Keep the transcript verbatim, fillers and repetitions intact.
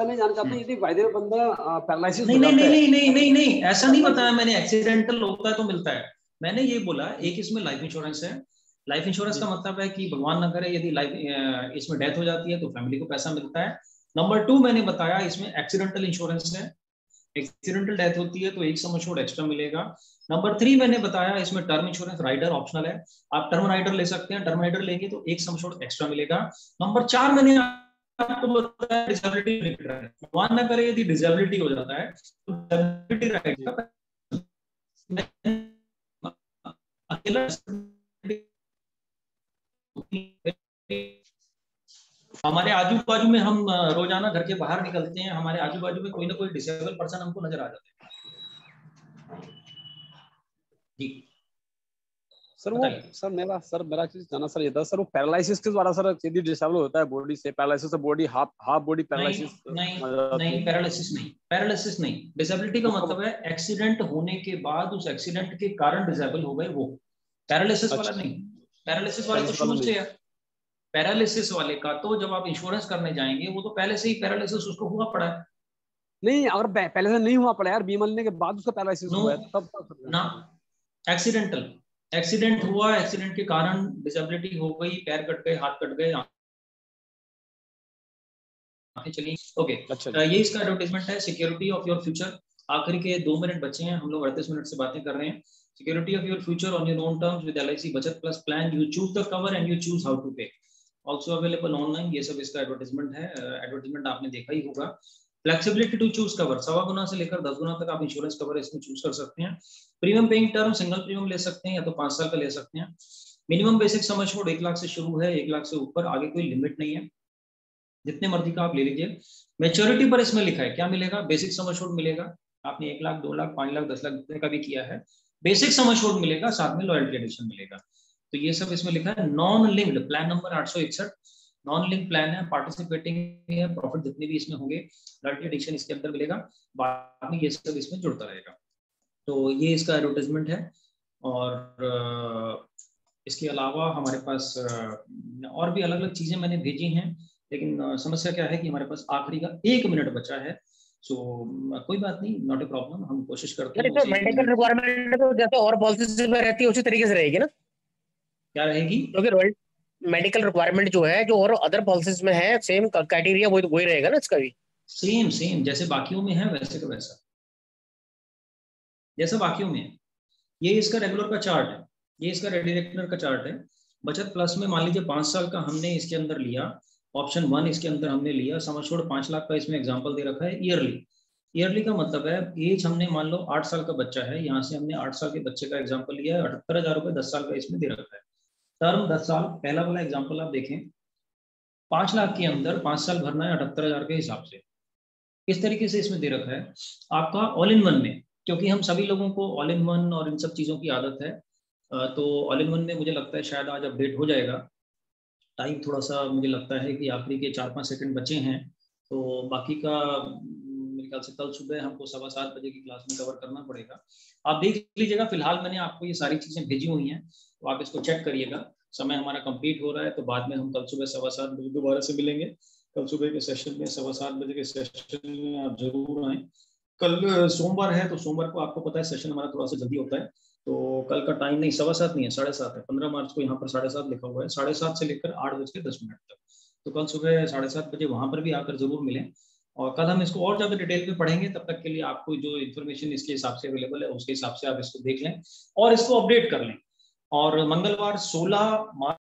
Sir मैं जानना चाहता हूँ यदि वायदे में बंदा पैरालिसिस नहीं नहीं नहीं नहीं नहीं नहीं ऐसा नहीं बताया मैंने, एक्सीडेंटल होता है तो मिलता है। मैंने ये बोला एक इसमें लाइफ इंश्योरेंस है। लाइफ इंश्योरेंस का मतलब है कि भगवान न करे यदि लाइफ इसमें डेथ हो जाती है तो फैमिली को पैसा मिलता है। नंबर टू मैंने बताया इसमें एक्सीडेंटल इंश्योरेंस है, एक्सीडेंटल डेथ होती है तो एक सम एश्योर्ड एक्स्ट्रा मिलेगा। नंबर थ्री मैंने बताया इसमें टर्म इंश्योरेंस राइडर ऑप्शनल है, आप टर्म राइडर ले सकते हैं, टर्म राइडर लेंगे तो एक सम एश्योर्ड एक्स्ट्रा मिलेगा। नंबर चार मैंने आपको बताया डिसेबिलिटी राइडर है, भगवान ना करे यदि डिसेबिलिटी हो जाता है तो डिसेबिलिटी राइडर अकेला हमारे आजू बाजू में हम रोजाना घर के बाहर निकलते हैं, हमारे आजू बाजू में कोई ना कोई डिसेबल पर्सन हमको नजर आ जाते हैं जी। सर वो सर मेरा सर मेरा चीज जाना सर ये था सर, वो पैरालिसिस के द्वारा सर यदि डिसेबल होता है बॉडी से, पैरालिसिस से body half half body paralysis नहीं नहीं नहीं पैरालिसिस नहीं, पैरालिसिस नहीं। डिसेबिलिटी का मतलब है एक्सीडेंट होने के बाद उस एक्सीडेंट के कारण डिसेबल हो गए वो, पैरालिसिस वाला नहीं। पैरालिसिस वाले तो शुरू से है, पैरालिसिस वाले का तो जब आप इंश्योरेंस करने जाएंगे वो तो पहले से ही पैरालिसिस उसको हुआ पड़ा है। नहीं अगर पहले से नहीं हुआ पड़ा यार, बीमा लेने के बाद उसका पैरालिसिस हुआ है तब ना, एक्सीडेंटल एक्सीडेंट हुआ, एक्सीडेंट के कारण डिसेबिलिटी हो गई, पैर कट गए, हाथ कट गए, आंखें चली, ओके। अच्छा। ये इसका एडवर्टाइजमेंट है, सिक्योरिटी ऑफ योर फ्यूचर। आखिर के दो मिनट बचे हैं, हम लोग अड़तीस मिनट से बातें कर रहे हैं। Security of your future on your own terms with LIC बचत plus plan, you choose the cover and you choose how to pay, also available online. ये सब इसका एडवर्टाइजमेंट है, एडवर्टाइजमेंट आपने देखा ही होगा। फ्लेक्सिबिलिटी टू चूज कवर, सवा गुना से लेकर दस गुना तक आप इंश्योरेंस कवर इसमें चूज कर सकते हैं। Premium paying term single premium ले सकते हैं या तो पांच साल का ले सकते हैं। मिनिमम बेसिक सम एश्योर्ड एक लाख से शुरू है, एक लाख से ऊपर, आगे कोई लिमिट नहीं है, जितने मर्जी का आप ले लीजिए। मैच्योरिटी पर इसमें लिखा है क्या मिलेगा, बेसिक सम एश्योर्ड मिलेगा। आपने एक लाख, दो लाख, पांच लाख, दस लाख जितने का भी किया है, बेसिक सम एश्योर्ड मिलेगा, साथ में लॉयल्टी एडिशन मिलेगा। तो ये सब इसमें लिखा है। नॉन लिंक्ड प्लान नंबर आठ सौ इकसठ, नॉन लिंक प्लान है, पार्टिसिपेटिंग है, प्रॉफिट जितने भी इसमें होंगे लॉयल्टी एडिशन इसके अंदर मिलेगा, बाद में ये सब इसमें जुड़ता रहेगा। तो ये इसका एडवर्टाइजमेंट है। और इसके अलावा हमारे पास और भी अलग अलग चीजें मैंने भेजी हैं, लेकिन समस्या क्या है कि हमारे पास आखिरी का एक मिनट बचा है। सो कोई बात नहीं, नॉट ए प्रॉब्लम, हम कोशिश करते हैं। मेडिकल रिक्वायरमेंट तो जैसे और पॉलिसीज में रहती है उसी तरीके से रहेगी ना? क्या रहेगी? क्योंकि मेडिकल रिक्वायरमेंट जो है जो और अदर पॉलिसीज में है, सेम क्राइटेरिया वही वही रहेगा ना इसका भी? सेम सेम जैसे बाकियों में है वैसे का वैसा, जैसा बाकियों में है। ये इसका रेगुलर का चार्ट है, ये इसका रेडिरेक्टर का चार्ट है। बचत प्लस में मान लीजिए पांच साल का हमने इसके अंदर लिया, ऑप्शन वन इसके अंदर हमने लिया, सम एश्योर्ड पांच लाख का इसमें एग्जांपल दे रखा है। ईयरली, ईयरली का मतलब है एज हमने मान लो आठ साल का बच्चा है, यहाँ से हमने आठ साल के बच्चे का एग्जांपल लिया है, अठहत्तर हजार रुपये दस साल का इसमें दे रखा है। टर्म दस साल, पहला वाला एग्जाम्पल आप देखें, पांच लाख के अंदर पांच साल भरना है अठहत्तर हजार के हिसाब से। इस तरीके से इसमें दे रखा है आपका ऑल इन वन में, क्योंकि हम सभी लोगों को ऑल इन वन और इन सब चीज़ों की आदत है। तो ऑल इन वन में मुझे लगता है शायद आज अपडेट हो जाएगा। टाइम थोड़ा सा मुझे लगता है कि आखिरी के चार पाँच सेकंड बचे हैं, तो बाकी का मेरे ख्याल से कल सुबह हमको सवा सात बजे की क्लास में कवर करना पड़ेगा। आप देख लीजिएगा, फिलहाल मैंने आपको ये सारी चीज़ें भेजी हुई हैं, तो आप इसको चेक करिएगा। समय हमारा कंप्लीट हो रहा है, तो बाद में हम कल सुबह सवा सात बजे दोबारा से मिलेंगे। कल सुबह के सेशन में, सवा सात बजे के सेशन में आप जरूर आएँ। कल सोमवार है, तो सोमवार को आपको पता है सेशन हमारा थोड़ा सा जल्दी होता है, तो कल का टाइम नहीं सवा सात नहीं है, साढ़े सात है। पंद्रह मार्च को यहाँ पर साढ़े सात लिखा हुआ है, साढ़े सात से लेकर आठ बज के दस मिनट तक। तो कल सुबह साढ़े सात बजे वहाँ पर भी आकर जरूर मिलें, और कल हम इसको और ज़्यादा डिटेल में पढ़ेंगे। तब तक के लिए आपको जो इन्फॉर्मेशन इसके हिसाब से अवेलेबल है उसके हिसाब से आप इसको देख लें और इसको अपडेट कर लें। और मंगलवार सोलह मार्च